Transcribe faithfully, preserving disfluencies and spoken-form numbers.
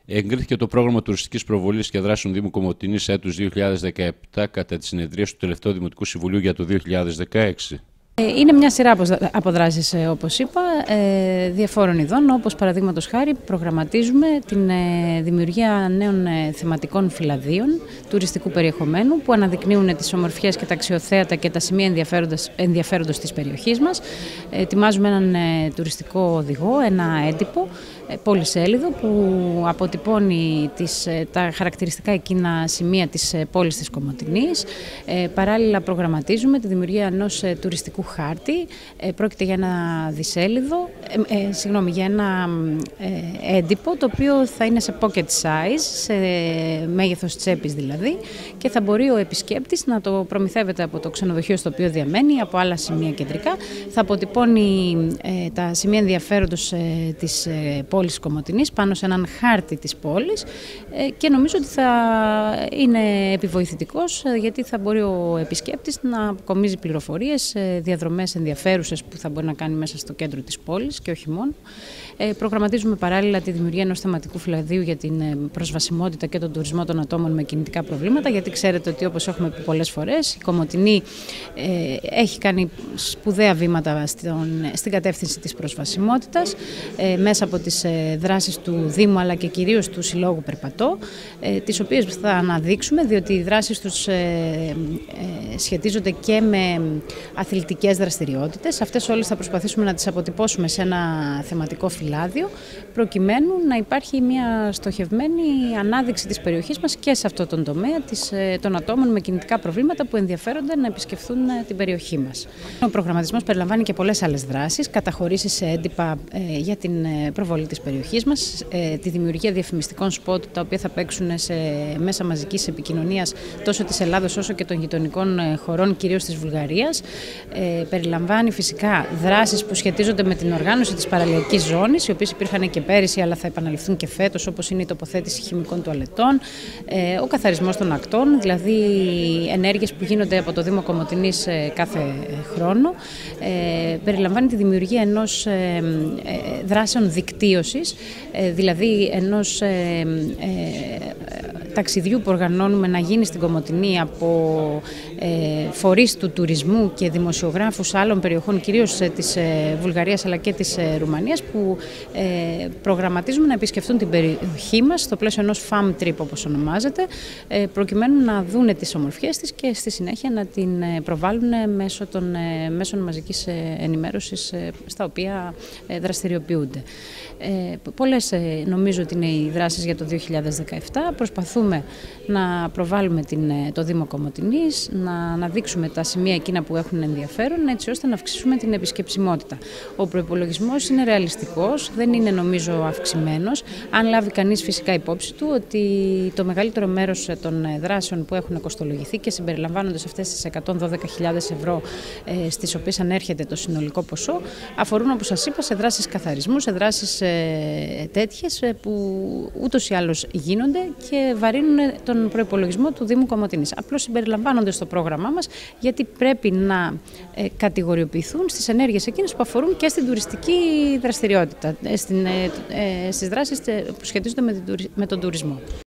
Εγκρίθηκε το πρόγραμμα τουριστικής προβολής και δράσεων Δήμου Κομοτηνής έτους δύο χιλιάδες δεκαεπτά κατά τη συνεδρίαση του τελευταίου Δημοτικού Συμβουλίου για το δύο χιλιάδες δεκαέξι. Είναι μια σειρά από δράσεις, όπως είπα, διαφόρων ειδών, όπως παραδείγματος χάρη προγραμματίζουμε την δημιουργία νέων θεματικών φυλαδίων τουριστικού περιεχομένου που αναδεικνύουν τις ομορφιές και τα αξιοθέατα και τα σημεία ενδιαφέροντος της περιοχής μας. Ετοιμάζουμε έναν τουριστικό οδηγό, ένα έντυπο πολυσέλιδο που αποτυπώνει τις, τα χαρακτηριστικά εκείνα σημεία της πόλης της Κομοτηνής. Παράλληλα προγραμματίζουμε τη δημιουργία ενός τουριστικού χάρτη. Πρόκειται για ένα δισέλιδο, ε, συγγνώμη, για ένα ε, έντυπο το οποίο θα είναι σε pocket size, σε μέγεθος τσέπης δηλαδή, και θα μπορεί ο επισκέπτης να το προμηθεύεται από το ξενοδοχείο στο οποίο διαμένει, από άλλα σημεία κεντρικά. Θα αποτυπώνει ε, τα σημεία ενδιαφέροντος ε, της ε, πόλης Κομοτηνής πάνω σε έναν χάρτη της πόλης ε, και νομίζω ότι θα είναι επιβοηθητικός, ε, γιατί θα μπορεί ο επισκέπτης να αποκομίζει πληροφορίες, ε, διαδρομές ενδιαφέρουσες που θα μπορεί να κάνει μέσα στο κέντρο της πόλης και όχι μόνο. Ε, προγραμματίζουμε παράλληλα τη δημιουργία ενός θεματικού φυλαδίου για την προσβασιμότητα και τον τουρισμό των ατόμων με κινητικά προβλήματα, γιατί ξέρετε ότι, όπως έχουμε πει πολλές φορές, η Κομοτηνή ε, έχει κάνει σπουδαία βήματα στον, στην κατεύθυνση της προσβασιμότητας ε, μέσα από τις ε, δράσεις του Δήμου αλλά και κυρίως του Συλλόγου Περπατώ, ε, τις οποίες θα αναδείξουμε, διότι οι δράσεις τους ε, ε, σχετίζονται και με αθλητικές δραστηριότητες. Αυτές όλες θα προσπαθήσουμε να τις αποτυπώσουμε σε ένα θεματικό φυλάδιο, προκειμένου να υπάρχει μια στοχευμένη ανάδειξη της περιοχής μας και σε αυτό τον τομέα της, των ατόμων με κινητικά προβλήματα που ενδιαφέρονται να επισκεφθούν την περιοχή μας. Ο προγραμματισμός περιλαμβάνει και πολλές άλλες δράσεις, καταχωρήσεις σε έντυπα ε, για την προβολή της περιοχής μας, ε, τη δημιουργία διαφημιστικών σποτ τα οποία θα παίξουν σε μέσα μαζικής επικοινωνίας τόσο της Ελλάδος όσο και των γειτονικών χωρών, κυρίως της Βουλγαρίας. Ε, περιλαμβάνει φυσικά δράσεις που σχετίζονται με την οργάνωση της παραλιακής ζώνης, οι οποίες υπήρχαν και πέρυσι αλλά θα επαναληφθούν και φέτος, όπως είναι η τοποθέτηση χημικών τουαλετών, ε, ο καθαρισμός των ακτών, δηλαδή ενέργειες που γίνονται από το Δήμο Κομοτηνής ε, κάθε χρόνο. Ε, περιλαμβάνει τη δημιουργία ενός ε, ε, δράσεων δικτύωσης, ε, δηλαδή ενός ε, ε, ταξιδιού που οργανώνουμε να γίνει στην Κομοτηνή από ε, φορείς του τουρισμού και δημοσιογράφους άλλων περιοχών, κυρίως ε, της ε, Βουλγαρίας αλλά και της ε, Ρουμανίας, που ε, προγραμματίζουμε να επισκεφτούν την περιοχή μας στο πλαίσιο ενός farm trip, όπως ονομάζεται, ε, προκειμένου να δούνε τις ομορφιές της και στη συνέχεια να την ε, προβάλλουν μέσω των ε, μέσων μαζικής ε, ενημέρωσης ε, στα οποία ε, δραστηριοποιούνται. Ε, πολλές ε, νομίζω ότι είναι οι δράσεις για το δύο χιλιάδες δεκαεπτά. Προσπαθούμε να προβάλλουμε την, το Δήμο Κομοτηνής, να αναδείξουμε τα σημεία εκείνα που έχουν ενδιαφέρον, έτσι ώστε να αυξήσουμε την επισκεψιμότητα. Ο προϋπολογισμός είναι ρεαλιστικός, δεν είναι νομίζω αυξημένος, αν λάβει κανείς φυσικά υπόψη του ότι το μεγαλύτερο μέρος των δράσεων που έχουν κοστολογηθεί και συμπεριλαμβάνονται σε αυτές τις εκατόν δώδεκα χιλιάδες ευρώ ε, στις οποίες ανέρχεται το συνολικό ποσό, αφορούν, όπως σας είπα, σε δράσεις καθαρισμού, σε δράσεις ε, τέτοιες ε, που ούτως ή άλλως γίνονται και βαρύνουν τον προϋπολογισμό του Δήμου Κομοτηνής. Απλώς συμπεριλαμβάνονται στο πρόγραμμά μας, γιατί πρέπει να ε, κατηγοριοποιηθούν στις ενέργειες εκείνες που αφορούν και στην τουριστική δραστηριότητα, στην, ε, ε, στις δράσεις που σχετίζονται με, την, με τον τουρισμό.